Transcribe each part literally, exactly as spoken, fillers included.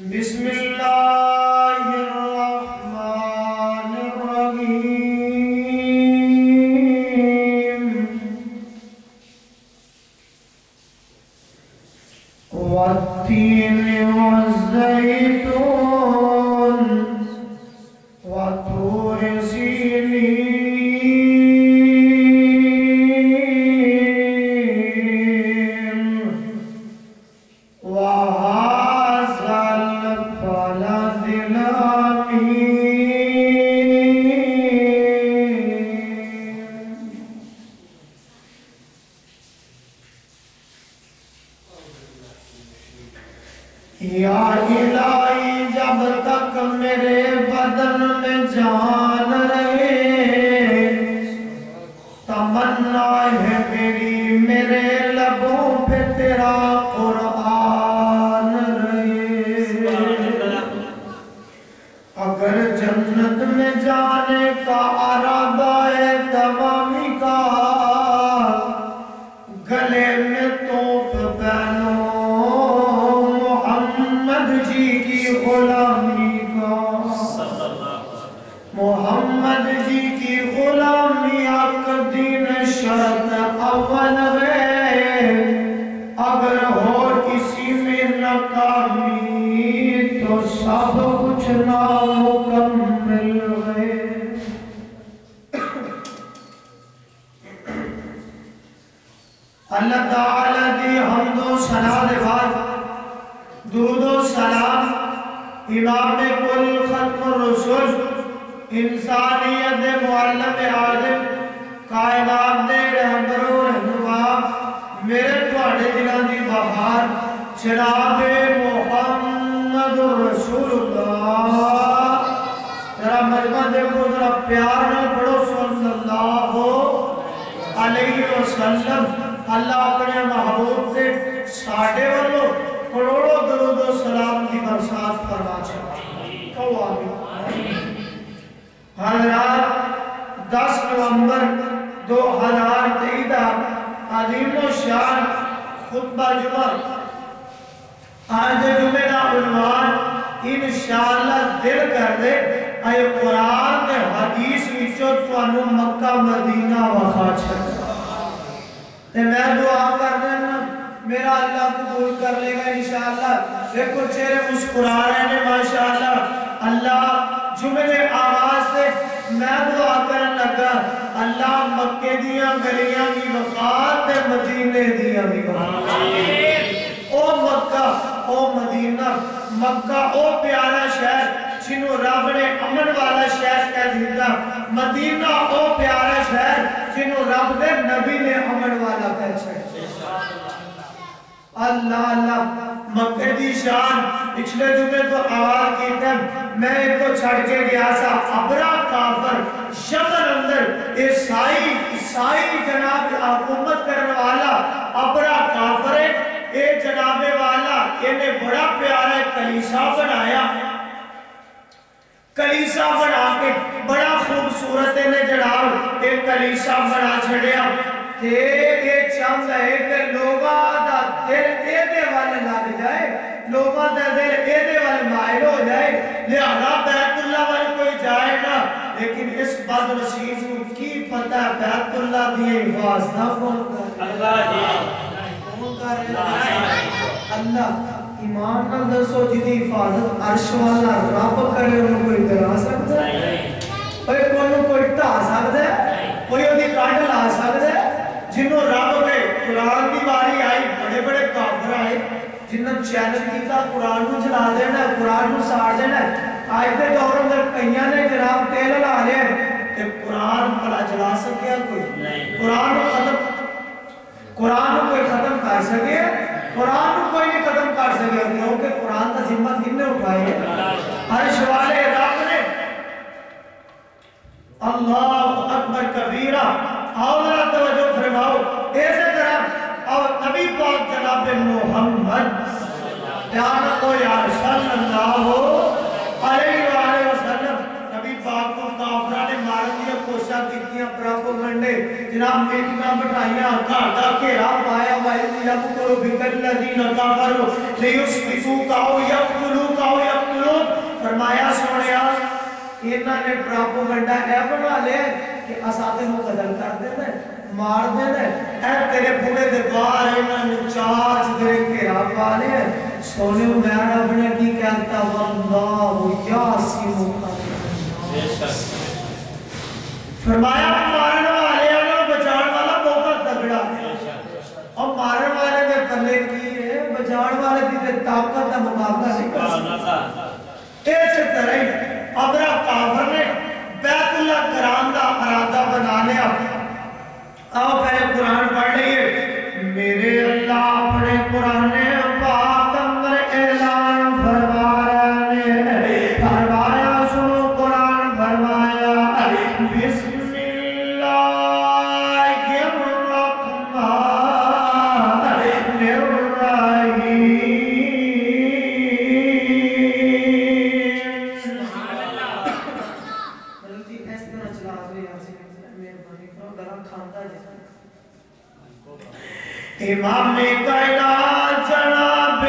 بسم اللہ الرحمن الرحیم والتین والزیتون وطور سینین یا الہی جب تک میرے بدن میں جان رہے تمنا ہے میری میرے لبوں پہ تیرا قرآن رہے اگر جنت میں جانے کا ارادہ ہے تمامی کا گلے میں توپ پہنو جی کی غلامی کا محمد جی کی غلامی حق دین شرط اول ہے اگر ہو کسی میں ناکامی تو سب کچھ نامکمل ہے اللہ تعالی دی حمد و ثنا دے بعد درود و سلام امام کل ختم الرسول انسانیت معلم عالم کائنات دے رہبر و رہنما میرے تواڈے دلاں دی بہار جناب محمد رسول اللہ ذرا مجمع دیکھو ذرا پیار نہ پڑھو صلی اللہ علیہ وسلم اللہ اپنے محبوب سے ساڑھے والوں کروڑوں درود و سلام کی برسات فرما چاہتا کہو آمین حضرات دس نومبر دو ہزار تیئیس عظیم و شان خطبہ جمعہ آج جمعہ کا عنوان انشاءاللہ دل کر دے اے قرآن کے حدیث وچوں تانوں مکہ مدینہ وخا چھڈا تے میں دعا کر دینا میرا اللہ قبول کر لے گا انشاءاللہ دیکھو چہرے مسکرا رہے ہیں ماشاءاللہ اللہ جمعے کے آغاز سے میں دعا کرن لگا اللہ مکے دیاں گلیاں کی وقات تے مدینے دیاں بھی وقات او مکہ او مدینہ مکہ او پیارا شہر جنہوں رب نے امن والا شہر کہہ دیتا مدینہ او پیارا شہر جنہوں رب نے نبی نے امن والا کہہ چھڑ اللہ اللہ مکہ دی شان پچھلے جمعے تو آواز کی تھا میں ایک کو چھڑ کے گیا سا ابرا کافر شمن اندر عیسائی عیسائی جناب حکومت کرنے والا ابرا کافر ہے اے جناب والا انہیں بڑا پیارا کلیسا بنایا کلیسا بنا کے بڑا خوبصورت نے جناب ایک کلیسا بنا چھڑیا کہ یہ چاہتا ہے کہ لوگا دا دل ایدے والے لگ جائے لوگا دا دل ایدے والے مائل ہو جائے لہذا بیت اللہ والے کوئی جائے نا لیکن اس بد نصیب کی پتہ ہے بیت اللہ دیئے حفاظتہ کون کر اللہ کون کر اللہ ایمان نہ دسو جدی حفاظت عرش والا رب کرے انہوں کوئی کرا سکتا ہے کوئی کونوں کوئی ٹا سکتا ہے کوئی ہوتی کانڈ لا سکتا ہے جنہوں رب کے قرآن کی باری آئی بڑے بڑے کافر آئے جنہوں چیلنج کیتا قرآن کو جلا دینا قرآن کو ساڑ دینا آج کے دور اندر کئیاں نے جناب تیل لا لیا کہ قرآن بڑا جلا سکیا کوئی قرآن کو ختم قرآن کو کوئی ختم کر سکے قرآن کو کوئی نہیں ختم کر سکے کیونکہ قرآن کا ذمہ کن نے اٹھائی ہے ہر شوالے رب نے اللہ اکبر کبیرہ آؤ ذرا توجہ فرماؤ ایسے طرح اور نبی پاک جناب محمد پیار کو یا صلی اللہ علیہ وآلہ وسلم نبی پاک کو کافرہ نے مار دیا کوشاں کتنیاں پراپو گنڈے جناب میٹیاں بٹھائیاں کارڈا گھیرا پایا وائد یب کرو بکر لذین کافرو لیس بسو کاؤ یب کلو کاؤ انہاں نے پراپوگنڈا اے بنا لیا کہ اساں تینوں قتل کر دینا مار دینا اے تیرے بوڑے دے باہر انہاں نے چار چدرے گھیرا پا لیا سونے میں رب نے کی کہتا واللہ یاسم فرمایا مارن والے انہوں بچان والا بہت تگڑا ہے اور مارن والے میں پلے کی ہے بچان والے کی طاقت کا مقابلہ نہیں کر سکتا ایسے طرح ہی ابرا کافر نے بیت اللہ کرام دا ارادہ بنا لیا آؤ پہلے قرآن پڑھ لئیے میرے اللہ اپنے قرآن پاک اندر اعلان فرمایا فرمایا سنو قرآن فرمایا بسم امام کائنات جناب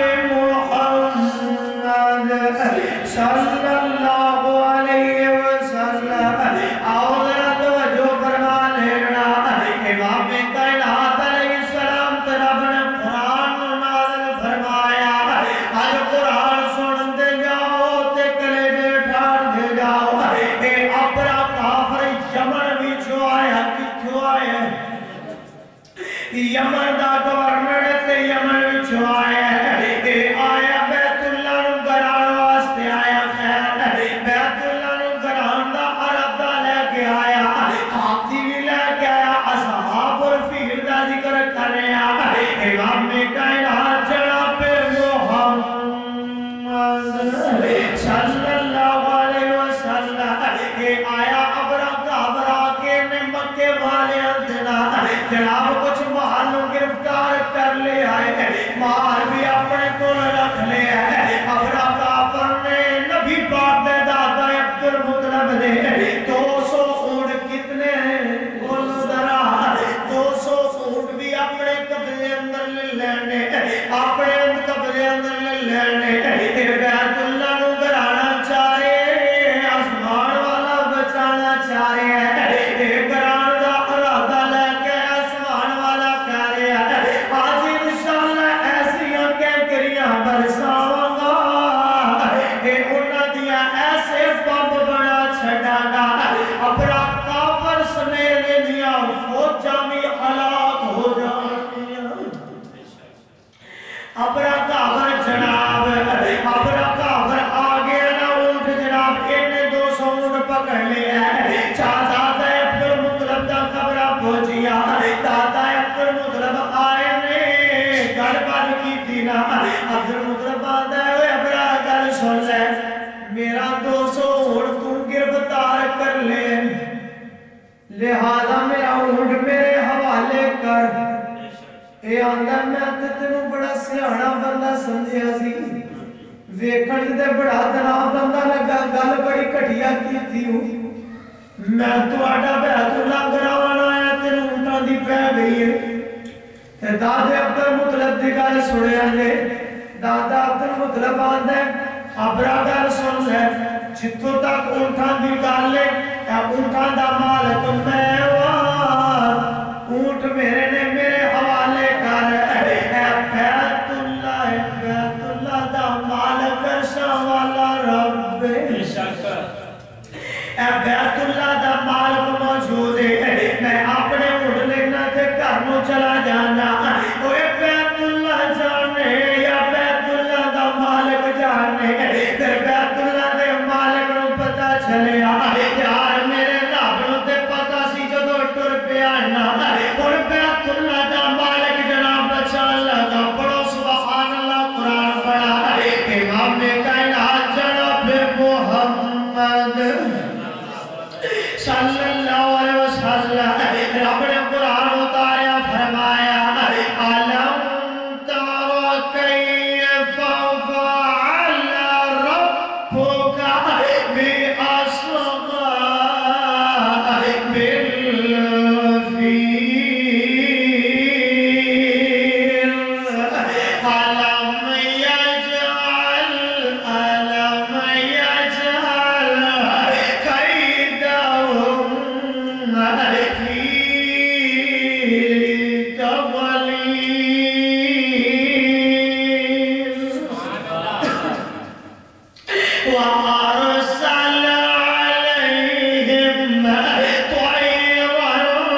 محمد صلی اللہ علیہ وسلم اور توجہ فرما لینا امام کائنات علیہ السلام رب نے قرآن نازل فرمایا آج قرآن سنتے جاؤ تے کلیجے ٹھار دے جاؤ اے اپنا کافر یمن بھی جو آیا کتھو آیا یمن دا گورنر تے یمن وچوں آیا ہے اے آیا بیت اللہ نو گران واسطے آیا خیر بیت اللہ نو گران دا ارادہ لے کے آیا ہاتھی بھی لے کے آیا اصحاب اور فیل دا ذکر کر رہا امام کائنات جناب محمد صلی اللہ علیہ وسلم اے آیا ابرا گھبرا کے نے مکے والے اندنا جناب کچھ محلوں گرفتار کر لے آئے مار بھی اپنے کو رکھ لے آئے ابرا کافر نے نبی پاک دے دادا عبد المطلب دے دو سو اونٹ کتنے ہیں بولو ذرا دو سو اونٹ بھی اپنے قبضے اندر لے لینے اپنے قبضے اندر لے لینے بیت اللہ نو گرانا چاہ رہے آسمان والا بچانا چاہ رہے ہیں گران دا ارادہ لے کے آسمان والا کہہ رہے ہیں آج انشاءاللہ ایسیاں کینکریاں برساواں گا اے انہاں دیاں ایسے بمب بنا چھڑا گا اپنا کافر سمینے دیاں فوجاں بھی ہلاک ہو جانیاں اپنا کافر جناب اپنا کافر آگے نہ اونٹ جناب انہیں دو سو اونٹ پکڑ لے ہے چاہتا ہے عبد المطلب دا خبرہ پہنچیا دادا عبد المطلب آئے نے گل بات کی تھی نا عبد المطلب آتا ہے اپنا گل سن لے میرا دو سو اونٹ تو گرفتار کر لے لہذا میرا اونٹ میرے حوالے کر اے آندہ میں تینوں بڑا سیاحنا بندہ سمجھیا سی ویکھن دے بڑا دنا بندہ لگا گل بڑی کٹیا کی تھی ہوں میں تو آڈا بیت اللہ گراوانا آیا تینوں اونٹاں دی پہ گئی ہے دادے عبد المطلب دی گل سنے آنے دادا عبد المطلب آندے ابرا گل سن لے جتوں تک اونٹاں دی گل لے اونٹاں دا مالک میں وار اونٹ میرے نے میرے حوالے کر اے بیت اللہ بیت اللہ دا مالک شاہ والا رب اے بیت اللہ دا مالک موجود ہے میں اپنے اونٹ لینا تے گھر نو چلا جانا اوے بیت اللہ جانے یا بیت اللہ دا مالک جانے تے بیت اللہ دے مالک نو پتہ چلیا یار میرے رب نو تے پتہ سی جدوں ٹر پیا نا اور بیت اللہ دا مالک جناب بچا لگا پڑھو سبحان اللہ قرآن پڑھا امام کائنات جناب محمد وأرسل عليهم طيرا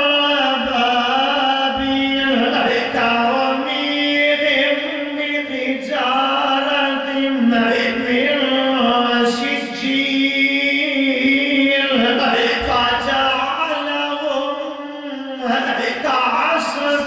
أبابيل ترميهم بحجارة من سجيل فجعلهم كعصف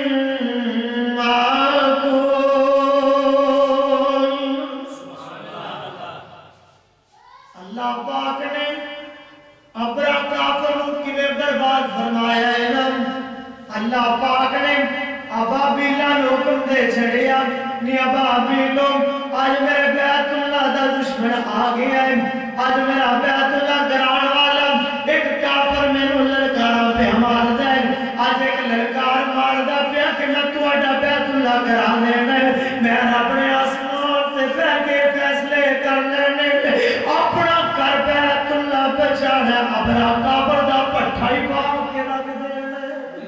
اللہ پاک نے ابرا کافر کی میں برباد فرمایا ہے نا اللہ پاک نے ابابیلہ حکم دے چھڑیا نی ابابیلوں آج میرے بیت اللہ دا دشمن آ گیا ہے آج میرا بیت اللہ گران والا ایک کافر میں نو لڑکارا پہ مار دے آج ایک لڑکار مار دا پہ کہ میں تو اڈا بیت اللہ گران دینا ہے میں اپنے آسمان سے پہ کے فیصلے کر لینے اپنا کر بیت اللہ بچانا ابرا کافر دا پٹھائی پاؤں کے رکھ دینا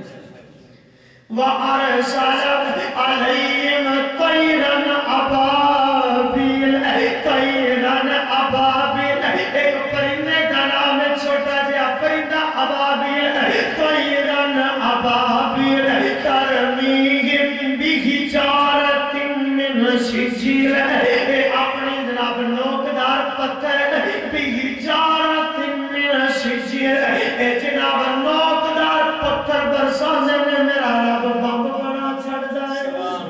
وَأَرْسَلَ عَلَيْهِمْ طَيْرًا أَبَابِيلَ طَيْرًا أَبَابِيلَ ایک پرندے کا نام ہے چھوٹا جا پرندہ ابابیل طَيْرًا أَبَابِيلَ تَرْمِيهِمْ بِحِجَارَةٍ مِّن سِجِّيلٍ اے اپنی جناب نوکدار پتھر بِحِجَارَةٍ مِّن سِجِّيلٍ اے جناب نوکدار پتھر برسانے میں میرا رب بم بنا چھڑ جائے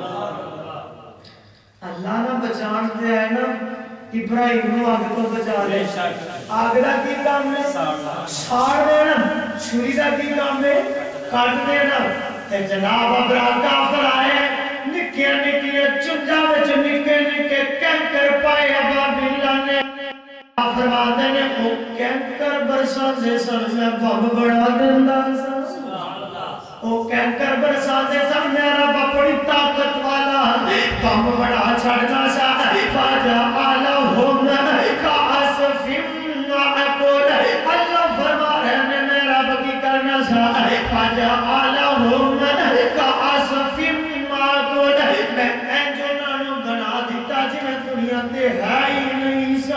اللہ نہ بچان دے ہے نا ابراہیم نو آگ تو بچا لے آگ دا کی کام میں ساڑ دینا چھوری دا کی کام میں کاٹ دینا تے جناب ابرا کافر آئے نکے نکے چنجا وچ نکے نکے کینکر پائے ابابیلہ نے فرما دینے او کینکر برسا سے سر میں بم بڑا دندہ سا او کینکر برسا سے سر میرا بڑی طاقت والا بم بڑا چھڑنا سا فَجَعَلَهُمْ كَعَصْفٍ مَّأْكُولٍ اللہ فرما رہے نے میرا بکی کرنا سا فَجَعَلَهُمْ كَعَصْفٍ مَّأْكُولٍ میں اینجو نانو بنا دیتا جی میں دنیا تے ہے ہی نہیں سا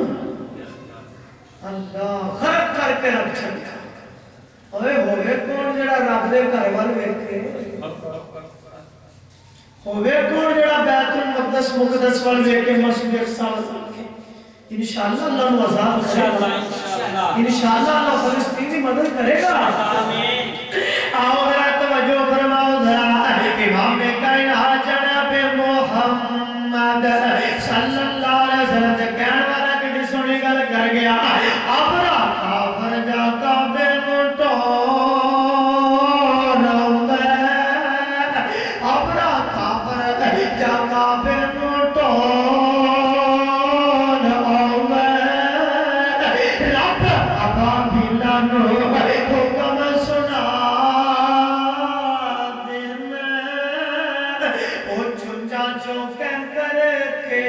اللہ غرق کر کے رکھ چھڑتا اوے ہوئے کون جڑا رب دے گھر وال ویکھے ہوئے کون جڑا بیت المقدس مقدس وال ویکھے مسجد اقصی کے انشاءاللہ اللہ نو عذاب کرے گا انشاءاللہ اللہ فلسطین کی مدد کرے گا آمین آؤ ذرا توجہ فرماؤ ذرا امام کائنات جناب محمد صلی اللہ علیہ وسلم سے کہنے والا کہ سنی گل کر گیا ابرا کافر جا کعبے مٹو ابرا کافر جا کعبے مٹو رب ابابیلہ نو حکم سنا دینا او چنجا چوکن کر کے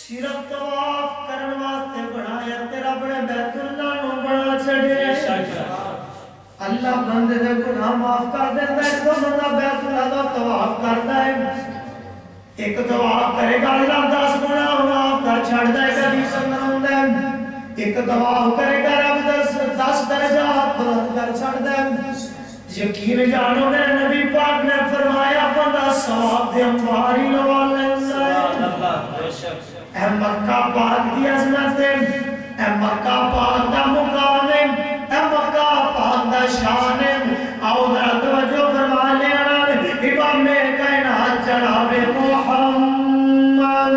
صرف طواف کرن واسطے بنایا تے رب نے بیت اللہ نو بنا چھڑیا اللہ بندے دے گناہ معاف کر دیندا ہے تو بندہ بیت اللہ دا طواف کردا ہے ایک طواف کرے گا اللہ دس گناہ معاف کر چھڑدا ہے حدیث اندر ہوندا ہے ایک طواف کرے گا رب دس دس درجات بلند کر چھڑدا ہے یقین جانو نے نبی پاک نے فرمایا بندہ ثواب دے انوار ہی لوا لیندا ہے سبحان اللہ بے شک اے مکہ پاک دی عظمت ہے اے مکہ پاک دا مقام ہے اے مکہ پاک دا شان ہے آؤ ذرا توجہ فرما لینا امام کائنات جناب محمد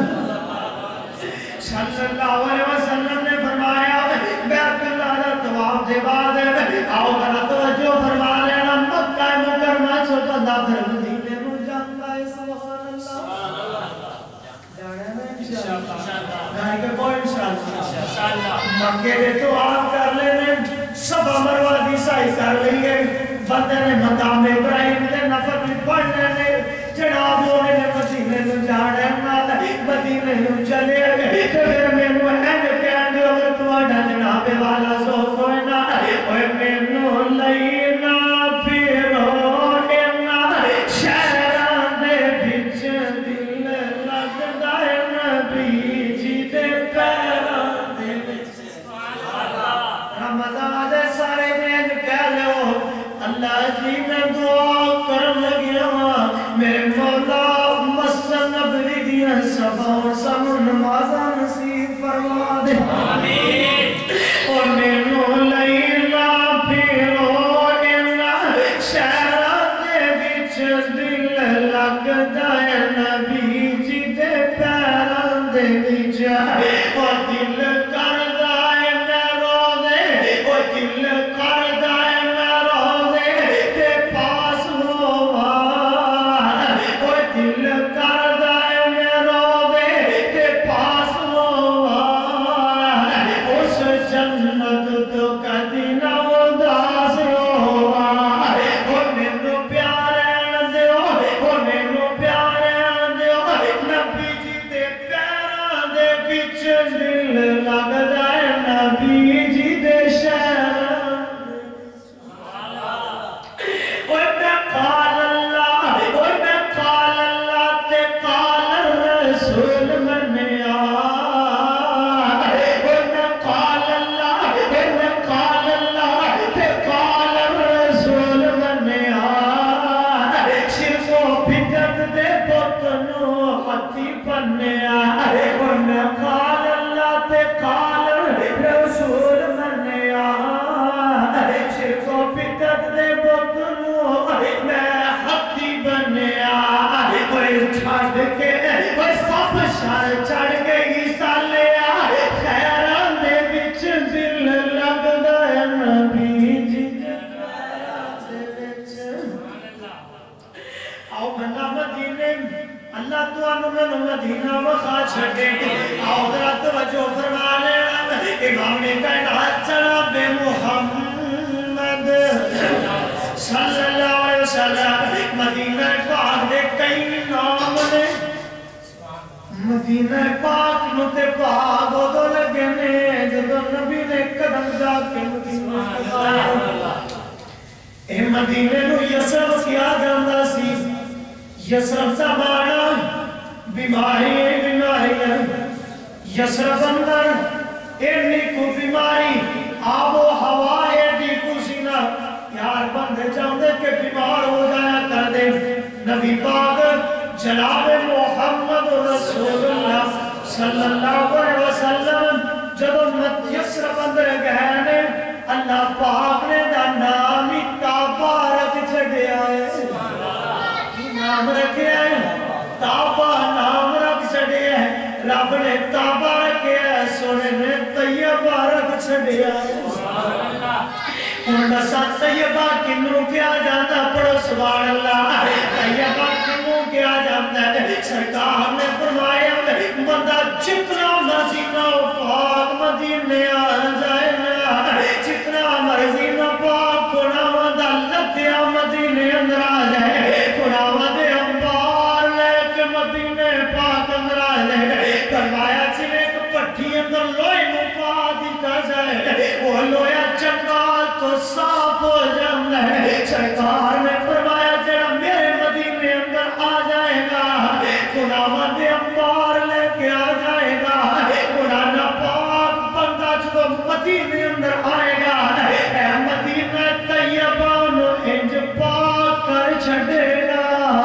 صلی اللہ علیہ وسلم نے فرمایا بیت اللہ دا طواف دے بعد آؤ ذرا توجہ فرما لینا مکہ مکرمہ چ بندہ پھر مدینے نو جاندا ہے سبحان اللہ جانا ہے انشاءاللہ گائے کے کوئی انشاءاللہ مکے دے تو آپ کر لینے صفا مروہ دی سعی کر لئیے بندے نے مقام ابراہیم دے نفر بھی پڑھنے نے جناب ہونے نے مدینے نو جانے مدینے نو چلے گئے پھر میں نو اہل کہن دے اگر تواڈا جناب والا سوف ہوئے نا اوے مینوں لینا پھرو اینا شہراں دے وچ دل لگدا ہے نبی جی دے پیراں دے وچ رمضان دے سارے دن کہہ لو اللہ جی میں دعا کرن لگیا میرے مولا مسجد نبوی دیاں صفاں ساموں نمازاں نصیب فرما دے آمین اور مینوں لینا پھرو اینا شہراں دے وچ دل لگدا ہے نبی جی دے پیراں دے وچ اور دل کردا ہے میں روزے اور دل کردا ہے میں روزے تے پاس ہوواں اور دل کردا ہے میں روزے تے پاس ہوواں اس جنت تو کدی نہ اداس ہوواں اور مینوں پیار رہن دیو اور مینوں پیار رہن دیو نبی جی دے پیراں دے وچ دل لگدا ہے نبی جی دے شہراں اوے میں قال اللہ اوے میں قال اللہ تے قال الرسول منیا اوے میں قال اللہ اوے میں قال اللہ تے قال الرسول منیا شرک و بدعت دے بت نو ہتھی بنیا اوے میں قال اللہ تے قال الرسول منیا شرک و بدعت دے بت نو میں ہتھی بنیا اوے چھڈ کے اوے سب شر چڑھ کے عیسیٰ لیا خیراں دے وچ دل لگدا ہے نبی جی دے پیراں دے وچ آؤ بندہ مدینے اللہ تو انو میں مدینہ وخا چھڑے آؤ ذرا توجہ فرما لینا امام کائنات جناب محمد صلی اللہ علیہ وسلم مدینہ پاک دے کئی نام نے مدینہ پاک نو تے پاک ادو لگے نے جدو نبی نے قدم جا کے مدینہ پایا اے مدینے نو یسرب کیا جاندا سی یسرب زمانہ بیماری بیماری یسرب اندر اینی کو بیماری آب و ہوا ایڈی کو سینہ یار بندے چاہتے کہ بیمار ہو جایا کر دے نبی پاک جناب محمد رسول اللہ صلی اللہ علیہ وسلم جب یسرب اندر گئے نے اللہ پاک نے دا نام ہی تابا رکھ چھڑیا ہے نام رکھے ہیں تابا نام رکھ چھڑیا ہے رب نے تابا رکھے ہیں سونے نے طیبہ رکھ چھڑیا ہے انہوں ساتھ طیبہ کنوں کیا جاتا پڑھو سبحان اللہ طیبہ کنوں کیا جاتا ہے سرکار نے فرمایا بندہ جتنا مدینہ پاک مدینے آ جائے نا جتنا مدینہ پاک گناہ دا لتیا مدینے اندر آ جائے گناہ دے انبار لے کے مدینے پاک اندر آ جائے فرمایا جی ایک پٹھی اندر لوہے نو پا دیتا جائے وہ لویا چنگال تو صاف ہو جاتا ہے سرکار نے فرمایا جڑا میرے مدینے اندر آ جائے گا گناہاں دے انبار لے کے آ جائے گا گناہ ناپاک بندہ جو مدینے اندر آئے گا اے مدینہ طیبہ نو انج پاک کر چھڑے گا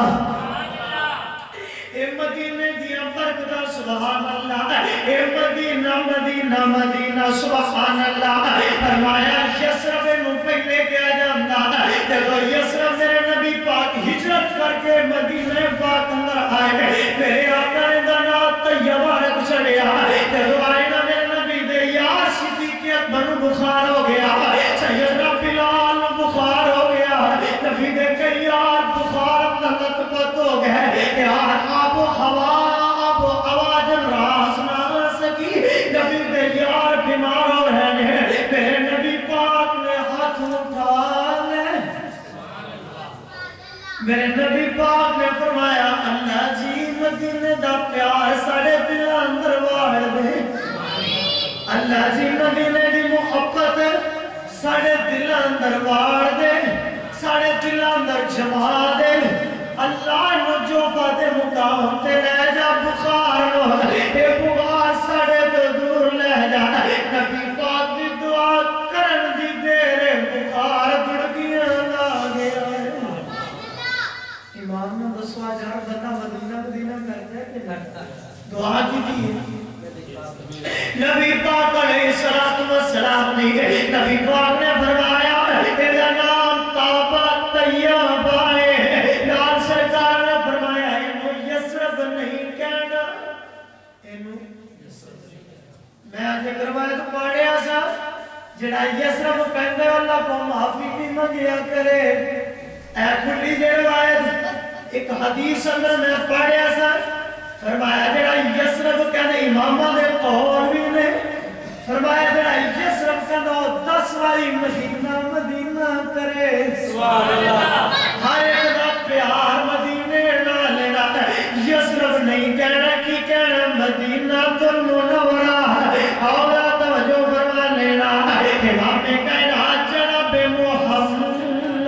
اے مدینے دیا برکتہ سبحان اللہ اے مدینہ مدینہ مدینہ سبحان اللہ فرمایا یسرب نو پہلے کیا جاندہ جب یسرب میرے نبی پاک ہجرت کر کے مدینہ پاک اندر آئے میرے آقا نے دانا طیبہ رکھ چڑیا جب آئے نا میرے نبی دے یار صدیق اکبر بخار ہو گیا سیدنا بلال بخار ہو گیا نبی دے کئی یار بخار اندر لطبت ہو گئے یار آب و ہوا آب و آواز راس نہ سکی نبی دے یار بیمار ہو رہے ہیں میرے نبی پاک نے ہاتھ اٹھا لے میرے نبی پاک نے فرمایا اللہ جی مدینے دا پیار ساڑے دل اندر واڑ دے اللہ جی مدینے دی محبت ساڑے دل اندر واڑ دے ساڑے دل اندر جما دے اللہ نو جو بادے مقام تے لے جا بخار نو اے بخار ساڑے تو دور لے جا نبی پاک دی دعا کرن دی دیر بخار دڑکیاں لا گیا امام نے دسوا جار بندہ مدینہ مدینہ کرتا ہے کہ لگتا دعا کی دی نبی پاک علیہ السلام نے نبی پاک نے فرمایا تیرا نام تابہ طیبہ ہے لال سرکار نے فرمایا انہوں یسرب نہیں کہنا انہوں میں آج ایک روایت پاڑے آسا جڑا یسرب کہنے اللہ کو معافی بھی مانگیا کرے اے کھلی جے روایت ایک حدیث اندر میں پاڑے آسا فرمایا جڑا یسرب کہنے امامہ دے قول بھی نے فرمایا جڑا یسرب کہنے دس والی مدینہ مدینہ کرے سبحان اللہ ہر ایک دا پیار مدینے نہ لینا یسرب نہیں کہنا کی کہنا مدینہ تل منورہ اولا توجہ فرما لینا امام نے کہنا جناب محمد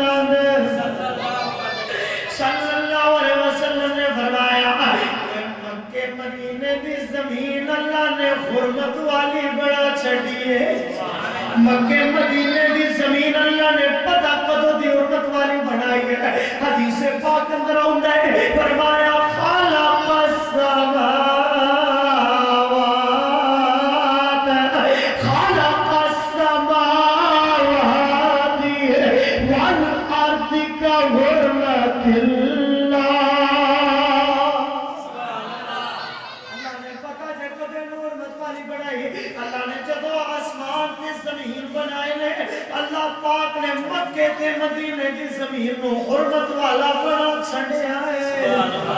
صلی اللہ علیہ وسلم نے فرمایا مکہ مدینے دی زمین اللہ نے حرمت والی بڑا چھڑیے مکہ مدینے دی زمین اللہ نے پتہ قدو دی حرمت والی بڑھائی ہے حدیث پاک اندر ہوندہ ہے فرمایا خالق السماوات خالق السماوات والارض کا حرمت اللہ اللہ نے جدو آسمان کی زمین بنائے لے اللہ پاک نے مکہ کے مدینے کی زمین کو حرمت والا بنا چھڑے آئے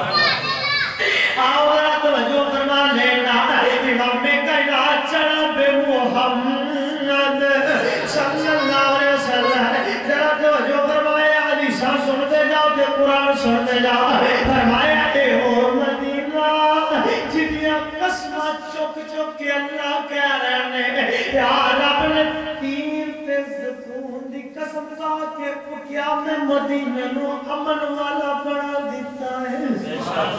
آورا توجہ فرما لینا امام کائنات جناب محمد صلی اللہ علیہ وسلم ذرا توجہ فرمائے علی شاہ سنتے جاؤ کہ قرآن سنتے جاؤ فرمایا اے اور مدینہ جنیا قسمہ چک چک کے اللہ کہہ رہے ہیں یا رب نے تین تے زکون دی قسم کا کہ کیا میں مدینہ نو امن والا بنا دیتا ہے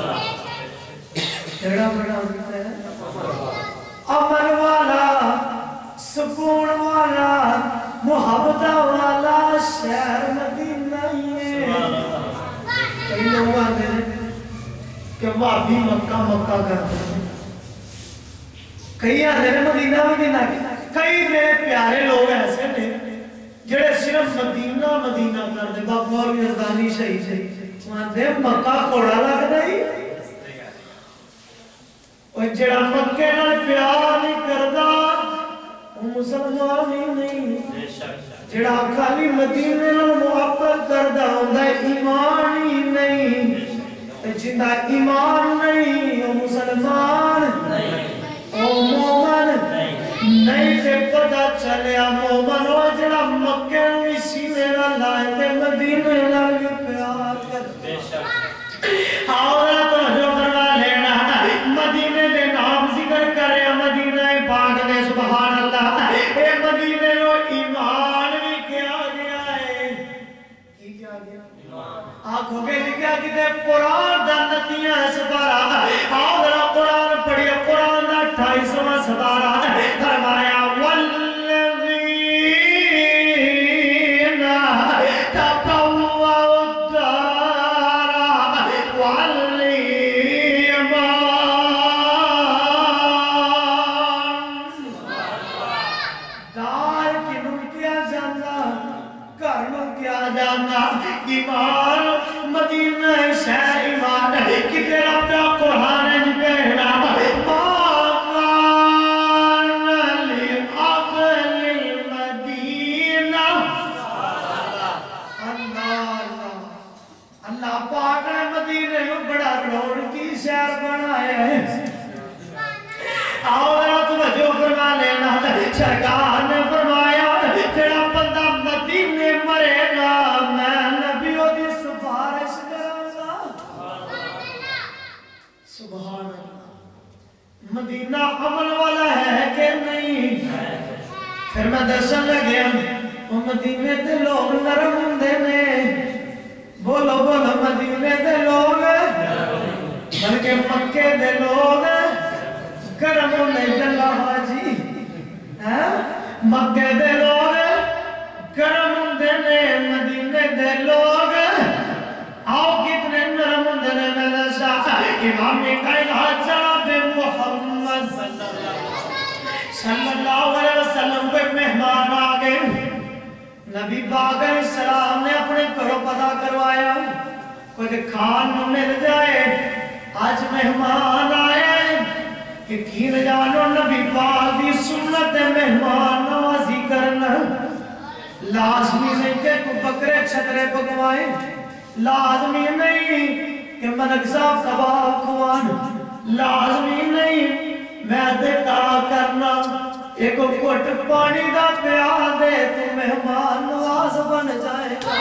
کیڑا بنا دیتا ہے امن والا سکون والا محبت والا شہر مدینہ ہی ہے کئی لوگ آتے ہیں کہ وہابی مکہ مکہ کرتے ہیں کئی آتے ہیں مدینہ مدینہ کئی میرے پیارے لوگ ایسے ہیں جڑے صرف مدینہ مدینہ کرتے بابا اور یزدانی شہید شہید وہاں مکہ کوڑا لگتا ہی اور جڑا مکہ نال پیار نہیں کرتا وہ مسلمان ہی نہیں جڑا خالی مدینے نال محبت کرتا ہوندا ایمان ہی نہیں جندا ایمان نہیں وہ مسلمان نہیں وہ مومن نہیں تے پتہ چلیا مومن ہو جڑا مکہ نوں سینے نال لائے تے مدینے نال پیار کرتا اور تو جو فرما لینا مدینے دے نام ذکر کتے قرآن دا نتیاں سپارا آدھرا قرآن پڑھی قرآن دا اٹھائیسواں سپارا فرمایا ایمان مدینہ شہر ایمان کتے رب دا قرآن پہنا ماکان لعقل المدینہ اللہ اللہ پاک نے مدینہ میں بڑا روڑ کی شہر بنایا ہے اور توجہ فرما لینا سرکار نے فرمایا تیرا بندہ مدینے مرے گا میں نبیوں دی سفارش کروں گا سبحان اللہ مدینہ امن والا ہے کہ نہیں پھر میں دسن لگیا وہ مدینے دے لوگ نرم ہوندے نے بولو بولو مدینے دے لوگ بلکہ مکے دے لوگ گرم ہوندے جلا حاجی مکے دے لوگ گرم ہوندے نے مدینے دے لوگ آؤ کتنے نرم ہوندے نے میں دسا امام کائنات جناب محمد صلی اللہ علیہ وسلم کو مہمان آ گئے نبی پاک علیہ السلام نے اپنے گھروں پتہ کروایا کوئی کھان مل جائے آج مہمان آئے یقین جانو نبی پاک دی سنت مہمان نوازی کرنا لازمی نہیں کہ تو بکرے چھترے پکوائیں لازمی نہیں کہ منقصہ کباب کھوان لازمی نہیں میں دیتا کرنا ایک کوٹ پانی دا پیار دے تو مہمان نواز بن جائے گا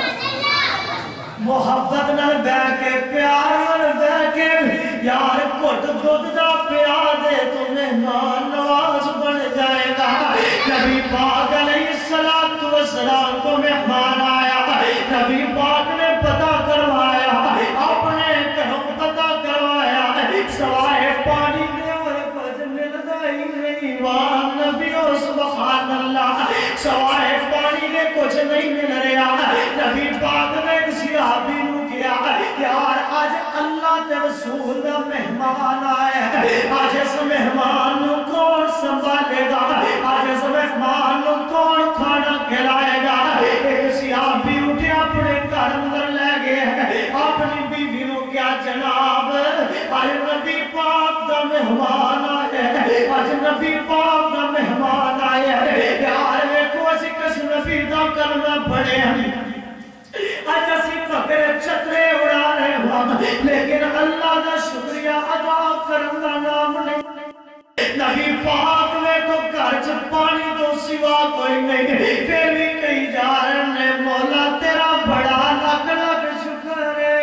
محبت نہ بے کے پیار نہ بے کے یار کوٹ دودھ دا پیار دے تو مہمان نواز بن جائے گا نبی پاک علیہ السلام کو مہمان آیا نبی پاک نے پتہ کروایا اپنے گھروں پتہ کروایا سوائے پانی دے اور کچھ ملتا ہی نہیں وہاں نبیوں سبحان اللہ سوائے پانی دے کچھ نہیں مل رہا نبی پاک نے کسی صحابی نو کیا یار آج اللہ تے رسول دا مہمان آیا ہے آج اس مہمان نو کون سنبھالے گا آج اس مہمان نو کون کھانا کھلائے گا ایک صحابی اٹھے اپنے گھر اندر لے گئے اپنی بیوی نو کیا جناب آج نبی پاک دا مہمان آیا ہے آج نبی پاک دا مہمان آیا ہے یار ویکھو اسی کس نبی دا کلمہ پڑھے ہیں آج اسی پکڑے چھترے اڑا رہے ہوں لیکن اللہ دا شکریہ ادا کرن دا نام نہیں نبی پاک میں تو گھر پانی تو سوا کوئی نہیں پھر بھی کئی جا رہے ہیں مولا تیرا بڑا لکھ لکھ شکر ہے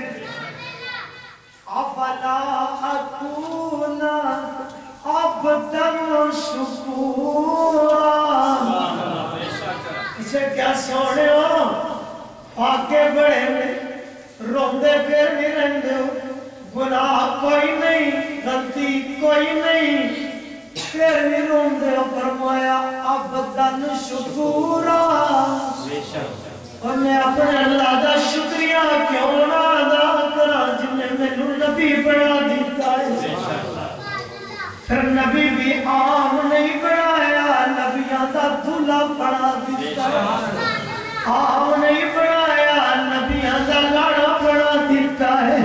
افلا اکونا عبدا شکورا اسے کیا سونے ہو آگے بڑھے میں روندے پھر بھی رہندے ہو گناہ کوئی نہیں غلطی کوئی نہیں پھر بھی روندے ہو فرمایا عبدن شکورا اور میں اپنے اللہ دا شکریہ کیوں نہ ادا کرا جن نے مینوں نبی بنا دیتا ہے پھر نبی بھی عام نہیں بنایا نبیاں دا دلہا بنا دیتا ہے عام نہیں بنایا نبیاں دا لاڑا بنا دیتا ہے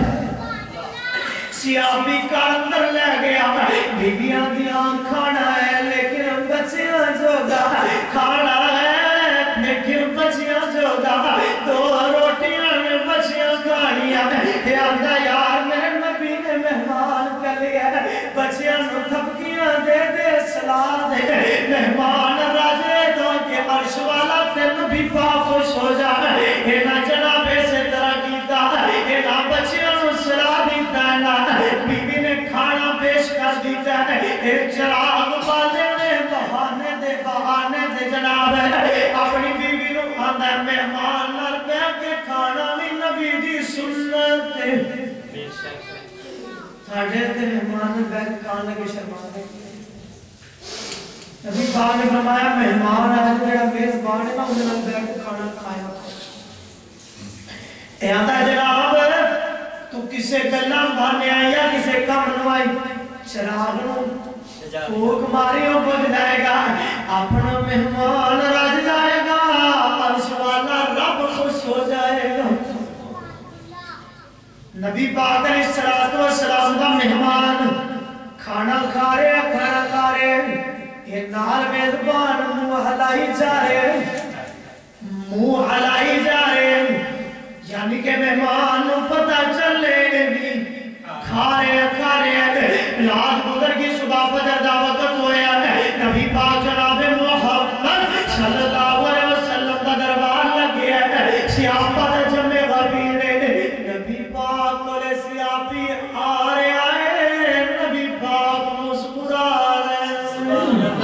سیابی کا اندر لے گیا بیویاں دیاں کھانا ہے لیکن بچیاں جوگا کھانا ہے لیکن بچیاں جوگا دو روٹیاں میں بچیاں کھانیاں یہ آندہ یار میرے نبی نے مہمان کر لیا بچیاں نو تھپکیاں دے دے سلام دے مہمان راجے دو کہ عرش والا تے نبی پاک خوش ہو جانا اینا جناب سے طرح کیتا اینا بچیاں نو سلام دیتا ہے بی بی نے کھانا پیش کر دیتا ہے ایک چراغ بالے میں بہانے دے بہانے دے جناب ہے اپنی بی بی نو آندہ مہمان نر پہ کے کھانا بھی نبی دی سنت ہے ساڑھے تے مہمان بیٹھ کھان لگے شرما دے نبی پاک نے فرمایا مہمان آج جڑا میزبان ہے نا اس نال بیٹھ کھانا کھایا اے آندا جناب تو کسے گلاں بھانے آیا کسے کم نوائی چراغ نو پھوک ماری ہو بجھ جائے گا اپنا مہمان رج جائے گا عرش والا رب خوش ہو جائے گا نبی پاک علیہ السلام کا مہمان کھانا کھا رہے کھانا کھا رہے یہ نال میزبان منہ ہلائی جا رہے منہ ہلائی جا رہے یعنی کہ مہمان پتہ چلے بھی کھا رہے کھا رہے رات گزر کی صبح فجر دا وقت ہویا نبی پاک جناب محمد صلی اللہ علیہ وسلم کا دربار لگیا ہے سیاپت جمع غبیرے نبی پاک کولے سیاپی آ رہے آئے نبی پاک مسکرا رہے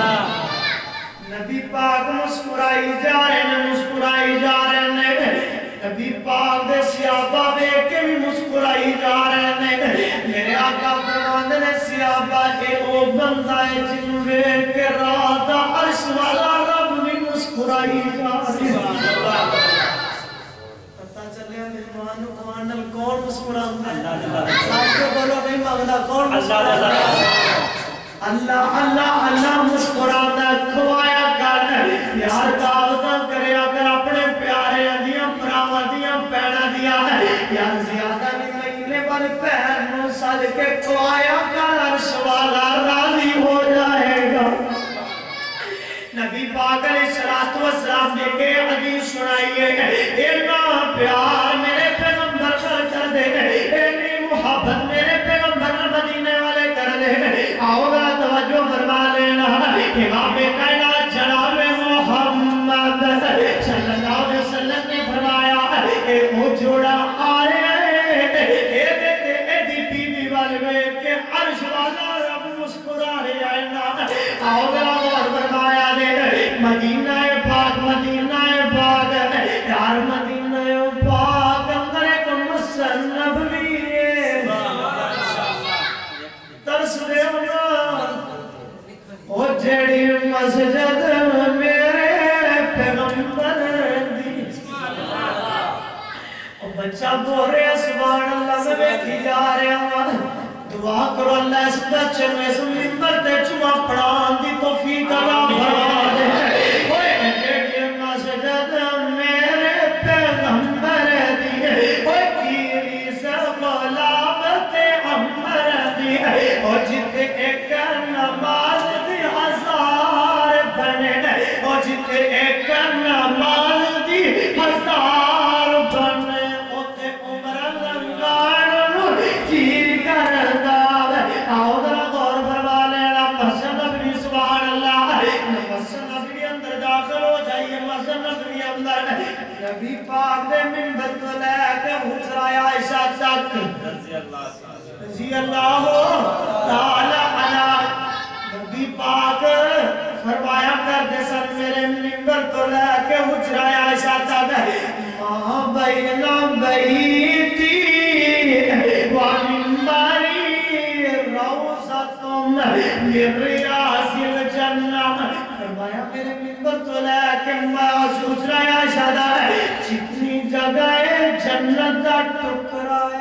نبی پاک مسکرائی جا رہے ہیں مسکرائی جا رہے ہیں نبی پاک دے سیابہ دیکھ کے بھی مسکرائی جا رہے ہیں میرے آقا فرماندے نے سیابہ کے او بندہ ہے جن ویٹ کے رات عرش والا رب بھی مسکرائی جا رہے ہیں پتہ چلے مہمان خوانل کون مسکراندہ ساتھ کو بولو نہیں مانگنا کون مسکراندہ اللہ اللہ اللہ مسکراندہ کھوایا کر یار دعوتاں کرے اگر اپنے پیارے دیاں پراواں دیاں پیڑا دیا ہے یار زیادہ نہیں مہینے پر پیر نو سج کے کھوایا کر عرش والا راضی ہو جائے گا نبی پاک علیہ الصلوۃ والسلام نے کہ حدیث سنائیے اتنا پیار میرے پیغمبر کا کر دے اتنی محبت میرے پیغمبر مدینے والے کر دے آؤ ذرا توجہ فرما لینا امام کائنات جناب محمد صلی اللہ علیہ وسلم نے فرمایا اے وہ جوڑا آ رہے اے دیتے اے دی بی بی والے کہ عرش والا رب مسکرا رہے آئے نا آؤ ذرا غور فرمایا دے مدینہ پاک مدینہ پاک یار مدینہ پاک اندر ایک مسجد نبوی ہے ترس دے او جڑی مسجد میرے پیغمبر دی او بچہ بول رہے سبحان اللہ میں بیٹھی جا رہے ہیں دعا کرو اللہ اس بچے میں اس منبر تے چما پڑھان دی توفیق عطا فرما دے اوے جڑی مسجد میرے پیغمبر دی او کیری سب غلامت عمر دی او جتے ایک نماز دی ہزار بنے او جتے ایک نماز دی ہزار بنے او تے عمر لنگان کی کردہ آؤ ذرا غور فرما لینا مسجد نبوی سبحان اللہ مسجد نبوی اندر داخل ہو جائیے مسجد نبوی اندر نبی پاک دے منبر کو لے کے حجرہ عائشہ تک رضی اللہ تعالی عنہ نبی پاک فرمایا کرتے سن میرے منبر کو لے کے حجرہ عائشہ تک ماں بین بیتی و منبری روضۃ من ریاض الجنہ فرمایا میرے منبر تو لے کے حجرہ عائشہ تک جتنی جگہ جنت کا ٹکرا ہے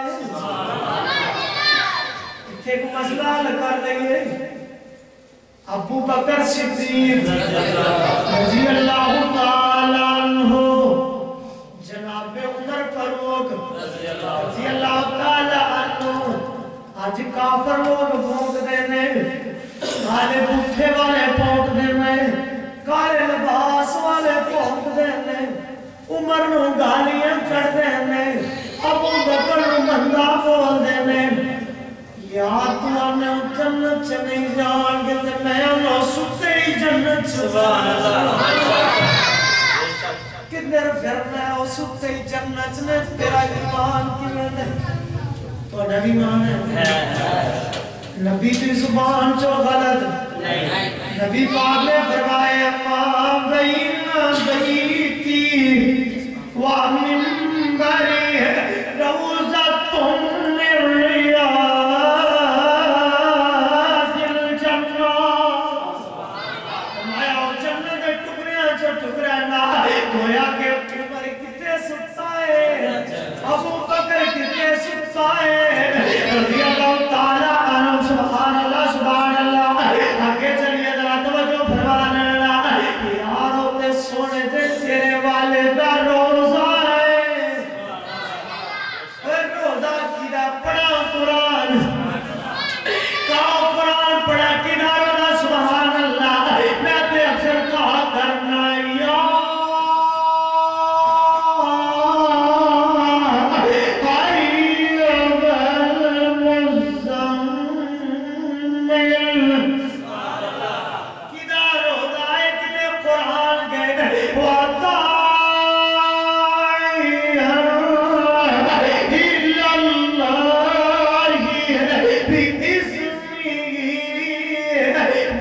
ایک مسئلہ حل کر دئیے ابو بکر صدیق رضی اللہ تعالیٰ عنہ جناب عمر فاروق رضی اللہ تعالیٰ عنہ آج کافر لوگ بھونک دینے کالے بھوکے والے بھونک دینے کالے لباس والے بھونک دینے عمر نو گالیاں کر دینے ابو بکر نو مندہ بول دینے یا تو انہیں جنت سے نہیں جان گے تو میں انہوں سکتے ہی جنت سبحان اللہ کدھر پھرنا ہے وہ سکتے ہی جنت میں تیرا ایمان کی میں نے تو نبی مان ہے نبی کی زبان جو غلط نبی پاک نے فرمائے ماں بین بیتی و منبری روضۃ من ریاض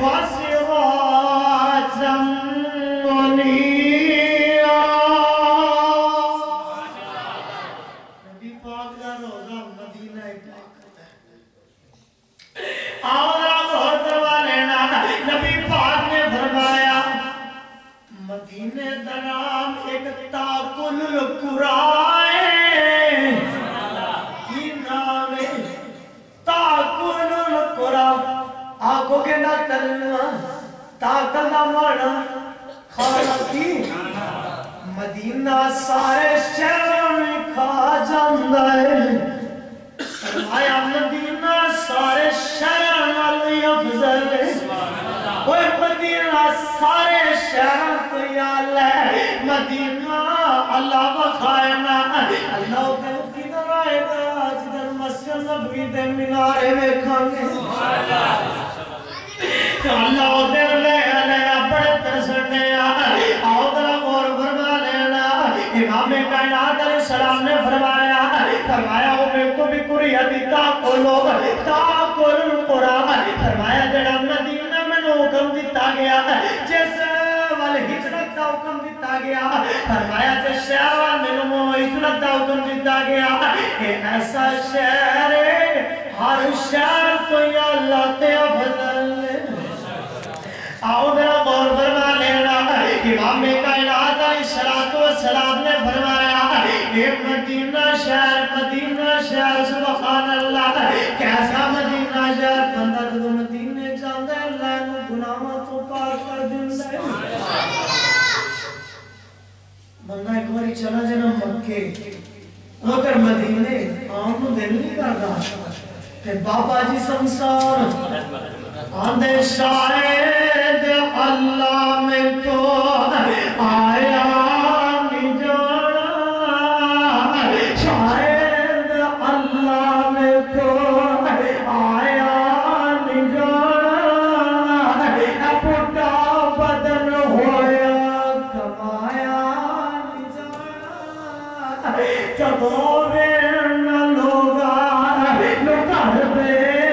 وسراجا منيرا نبی پاک دا روزہ مدینہ پاک آورا غور کروا لینا نبی پاک نے فرمایا مدینے دا نام ایک تاکل القرآن کی نام ہے تاکل القرآن آنکھوں کے نہ تلنا تاکل نہ مانا کھانا کی مدینہ سارے شہر میں کھا جاندہ ہے فرمایا مدینہ سارے شہر نالی افضل ہے وہ مدینہ سارے شہر تو یا اللہ مدینہ اللہ بخائنا اللہ کے ادھر آئے گا جدر مسجد نبوی دے منارے میں کھانے اللہ ادھر لے لے بڑے ترسنے آؤ در غور فرما لینا امام کائنات علیہ السلام نے فرمایا فرمایا وہ میں تو بھی قریتی تاکلو تاکل القرآن فرمایا جڑا مدینہ میں نے حکم دیتا گیا جس والے ہجرت دا حکم دیتا گیا فرمایا جس شہر والے میں نے ہجرت دا حکم دیتا گیا کہ ایسا شہر ہے ہر شہر تو یا اللہ تے افضل آؤ میرا غور فرما لینا امام کائنات علیہ السلام نے فرمایا ایک مدینہ شہر مدینہ شہر سبحان اللہ کیسا مدینہ شہر بندہ جو مدینے جاندہ ہے اللہ نے گناہوں تو پاک کر دیندہ ہے بندہ ایک باری چلا جنا مکے اگر مدینے آم دل نہیں کردا کہ بابا جی سمسار آندے شاید اللہ میں تو آیا نہیں جانا شاید اللہ میں تو آیا نہیں جانا پٹا بدن ہویا کمایا نہیں جانا جدوں نہ لوگا لو کر دے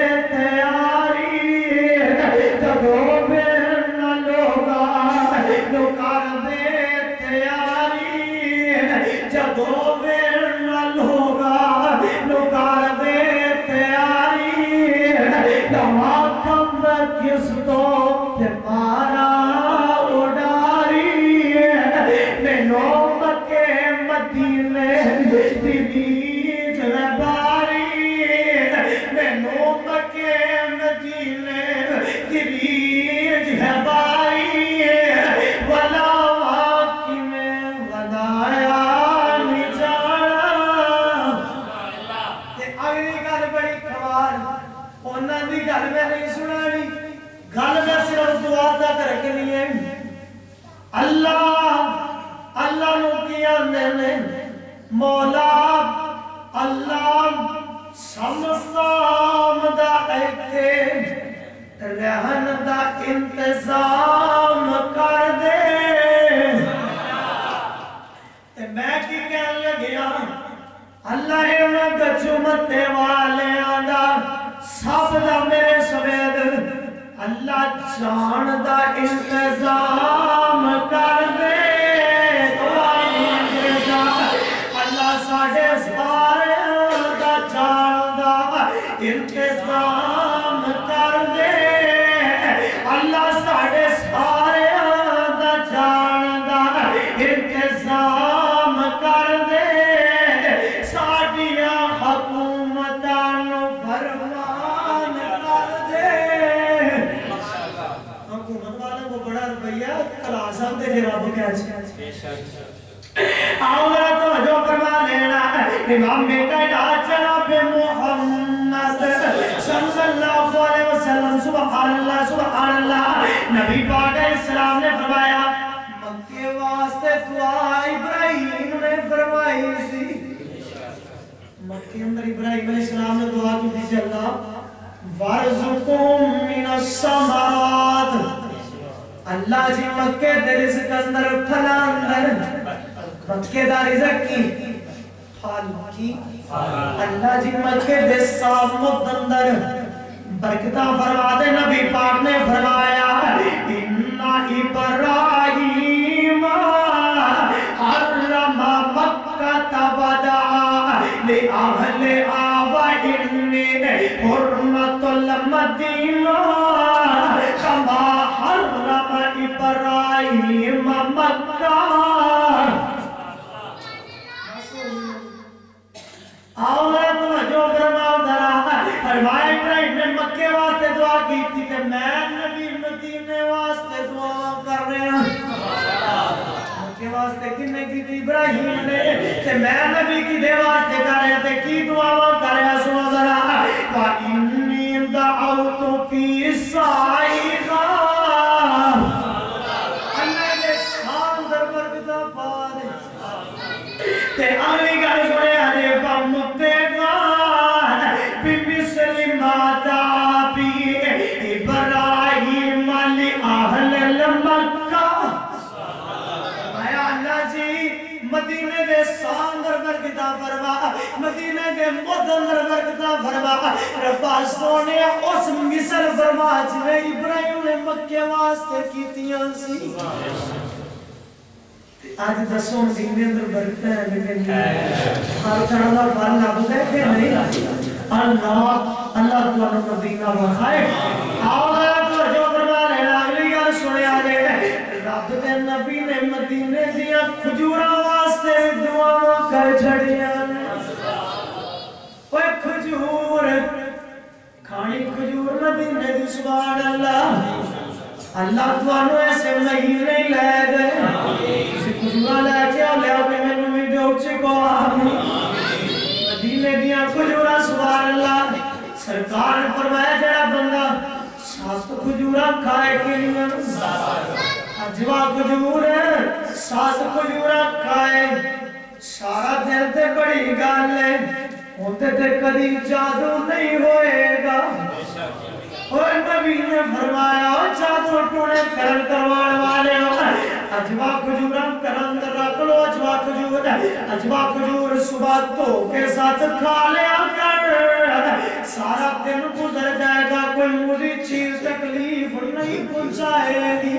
کس تو پارا اڈاری میں نوم کے مدینے دی بیج باری میں نوم کے مدینے دی بیج باری ولا واقعی میں ودایا نہیں جانا اگلی گل بڑی کمال انہاں دی گل میں نہیں سنانی گل میں صرف دعا تک رکھنی ہے اللہ اللہ نو کیا میں نے مولا اللہ سمسام دا ایتے رہن دا انتظام کر دے تے میں کی کہن لگیا اللہ انہاں گجمتے والے آندا سب دا میرے سوید اللہ جان دا انتظام کر دے اللہ ساڑھے سارے دا جان دا انتظام کر دے اللہ ساڑھے سارے دا جان دا انتظام کر دے ساڑھیاں حکومتان فرمان کر دے حکومت والے کو بڑا روپیہ کلاسم دے رب کیا چھے آؤ میرا توجہ فرما لینا امام کائنات جناب محمد صلی اللہ علیہ وسلم سبحان اللہ سبحان اللہ نبی پاک علیہ السلام نے فرمایا مکے واسطے دعا ابراہیم نے فرمائی سی مکے اندر ابراہیم علیہ السلام نے دعا کی تھی اللہ وَارْزُقُمْ مِنَ السَّمَاوَاتِ اللہ جی مکے دے رزق اندر پھلا اندر مکے دا رزق کی پھال کی اللہ جی مکے دے صاف مد اندر برکتہ فرما دے نبی پاک نے فرمایا इब्राहिम मक्का आओ तुम जो फरमाओ जरा फरमाया इब्राहिम ने मक्के वास्ते दुआ की थी ते मैं नबी मदीने वास्ते दुआ कर रहे हैं मक्के वास्ते किने की थी इब्राहिम ने ते मैं नबी की दे वास्ते कर रहे थे की दुआ कर रहे सुनो जरा वा इन्नी दअउतु फी साइगा अल्लाह दे शान दरबार दा पार ते अगली गल सुने अरे बमुतेगा बिमिसली माता भी इब्राहिम अली अहल मक्का अल्लाह जी मदीने दे शानदार बरकता फरमा मदीने दे मुदन्नर बरकता फरमा रब्बा सोने उस मिसल फरमा जिने इब्राहिम ने मक्के वास्ते कीतियां सी आज दसों मदीने अंदर बरकत है लेकिन हर तरह का फल लगता है कि नहीं अल्लाह अल्लाह तुहानू मदीना वखाए आओ तो जो फरमा लेना अगली गल सुनिया जे रब दे नबी ने मदीने दियां खजूरां वास्ते दुआवां कर छड़ियां ओए खजूर खानी खजूर मदीने दी सुभान अल्लाह अल्लाह तुहानू ऐसे महीने ले गए खजूरा लेके आओ ले आओ के मैनू भी दे उच्चे को मदीने दियां खजूरा सुभान अल्लाह सरकार ने फरमाया जेड़ा बंदा सात खजूरा खाए किनियां अजवा खजूर सात खजूरा खाए सारा दिन ते बड़ी गल है उनते ते कदी जादू नहीं होएगा और नबी ने फरमाया जादू टोने करन करवाने वाले अजवा खजूरा करन रख लो अजवा खजूर अजवा खजूर सुबह धो के साथ खा लिया कर सारा दिन गुजर जाएगा कोई मुझे चीज तकलीफ नहीं पहुंचाएगी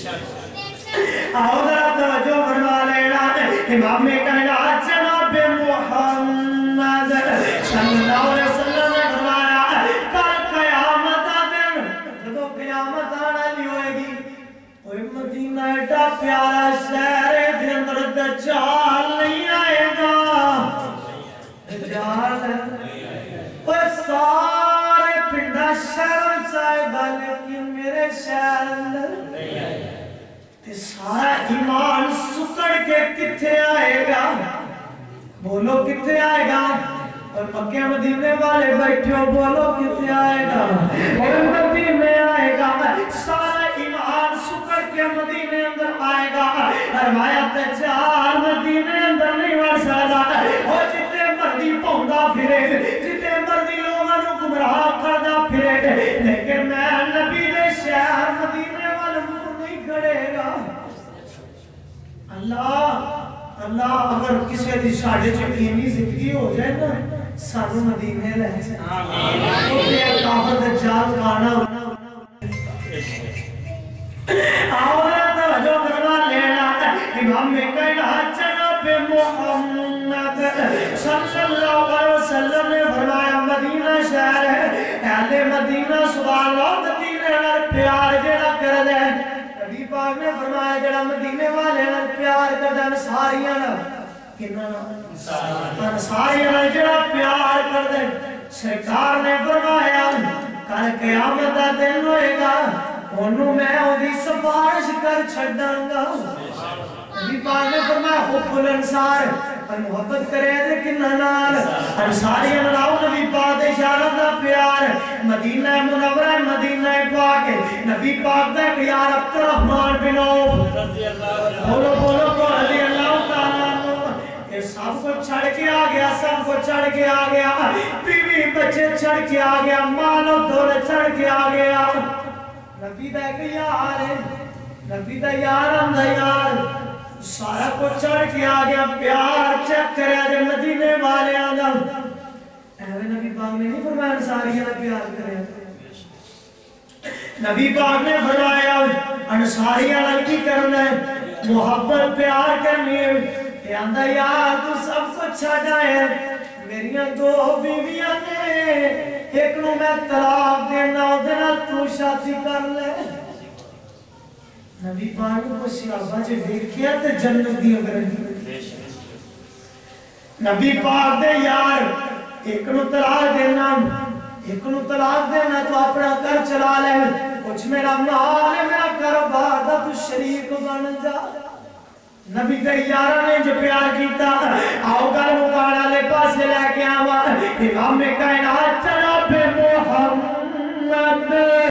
आओ जरा तवज्जो फरमा लेना इमाम ने कहना जनाब मुहम्मद सल्लल्लाहु अलैहि वसल्लम ने फरमाया कल कयामत का दिन जब कयामत आने वाली होएगी ओए मदीना एडा प्यारा शहर है दे अंदर दज्जाल नहीं आएगा दज्जाल ओए सारे पिंडा शहर चाहेगा लेकिन मेरे शहर अंदर नहीं आएगा ते सारा ईमान सुकड़ के किथे आएगा बोलो किथे आएगा और मक्के मदीने वाले बैठे हो बोलो किथे आएगा और मदीने आएगा सारा ईमान सुकड़ के मदीने अंदर आएगा फरमाया दज्जाल मदीने अंदर नहीं आ सकदा और जिते मर्जी भौंदा फिरे जिते मर्जी लोगां नू गुमराह करदा फिरे लेकिन मैं नबी दे शहर मदीने वाल मुंह नहीं करेगा अल्लाह अल्लाह अगर किसी दी साडे च इन्नी जिंदगी हो जाए ना सानू मदीने ले जा आमीन ओते काफर दे जाल गाना आओ तो जो फरमा लेना इमाम में कहना जनाब मुहम्मद सल्लल्लाहु अलैहि वसल्लम ने फरमाया मदीना शहर है अहले मदीना सुभान अल्लाह मदीने नाल प्यार जेड़ा कर दे नबी पाक ने फरमाया जेड़ा मदीने वाले नाल प्यार करदा सारियां नाल किन्ना नाल सारियां नाल जेड़ा प्यार कर दे सरकार ने फरमाया कल क़यामत दा दिन होएगा ओनू मैं ओदी सिफारिश कर छड्डांगा नबी पाक ने फरमाया हुब्बुल अंसार और मोहब्बत करे दे किन्ना नाल अंसारियां नाल आओ नबी पाक दे इशारा दा प्यार मदीना मुनव्वरा मदीना पाक नबी पाक दा यार अब्दुर्रहमान बिन औफ रज़ी अल्लाह बोलो बोलो को रज़ी अल्लाह तआला ये सब कुछ छड़ के आ गया सब कुछ छड़ के आ गया बीवी बच्चे छड़ के आ गया मानो दौलत छड़ के आ गया नबी दा एक यार है नबी दा यार अंदा यार सारा कुछ चढ़ के आ गया प्यार चेक करे दे मदीने वाले दा एवे नबी पाक ने नहीं फरमाया अंसारियां दा प्यार करे नबी पाक ने फरमाया अंसारियां नाल की करना है मोहब्बत प्यार करनी है ते आंदा यार तू सब कुछ छड़ आया मेरियां दो बीवियां ने एक नु मैं तलाक देना ओदे नाल तू शादी कर ले नबी نبی پاک کو صحابہ جے دیکھیا تے جنت دی گارنٹی نبی پاک دے یار ایک نو طلاق دینا ایک نو طلاق دینا تو اپنا گھر چلا لے کچھ میرا مال ہے میرا کاروبار دا تو شریک بن جا نبی دے یاراں نے جو پیار کیتا آؤ گل مکان والے پاسے لے کے آوا امام کائنات جناب محمد